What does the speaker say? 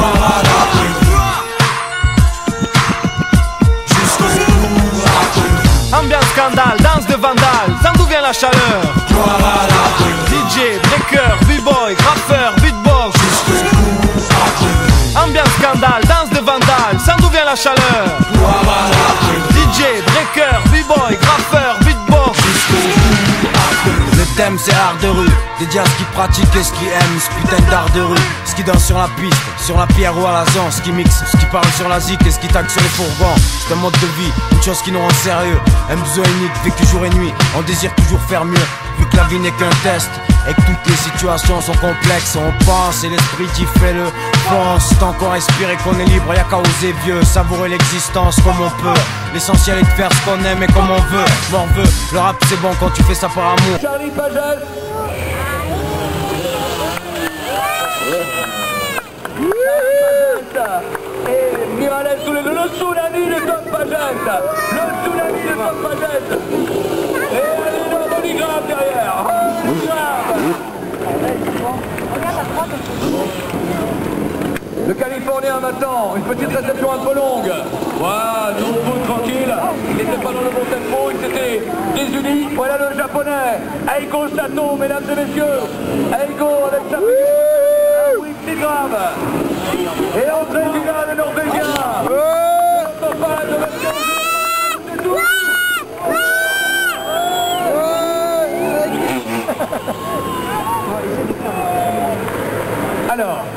Ambiance scandale, danse de vandale, sans d'où vient la chaleur. DJ, breaker, b-boy, graffeur, beatbox. Ambiance scandale, danse de vandale, sans d'où vient la chaleur. DJ, breaker, b-boy, graffeur, beatbox. Le thème c'est art de rue, dédié à ce qui pratique et ce qui aime ce putain d'art de rue. Ce qui danse sur la piste, sur la pierre ou à la zone, ce qui mixe, ce qui parle sur la zik et ce qui taxe sur les fourgons. C'est un mode de vie, une chose qui nous rend sérieux. Un besoin unique, vécu jour et nuit, on désire toujours faire mieux. Vu que la vie n'est qu'un test et que toutes les situations sont complexes, on pense et l'esprit qui fait le pense. Tant qu'on respire et qu'on est libre, y'a qu'à oser vieux, savourer l'existence comme on peut. L'essentiel est de faire ce qu'on aime et comme on veut. Morveux, le rap c'est bon quand tu fais ça par amour. Charlie Pagel. Et Miralles sous le tsunami de Tom Pagel. Le tsunami de Tom Pagel. Et un énorme grave derrière. Le Californien maintenant, une petite réception un peu longue. Voilà, non, tranquille. Il n'était pas dans le bon tempo, il s'était désuni. Voilà le japonais, Eigo Sato, mesdames et messieurs. Eigo avec sa figure. Ah oui, c'est grave. Et entrée du gars, le Norvégien. Notre fan de la c'est tout. Alors.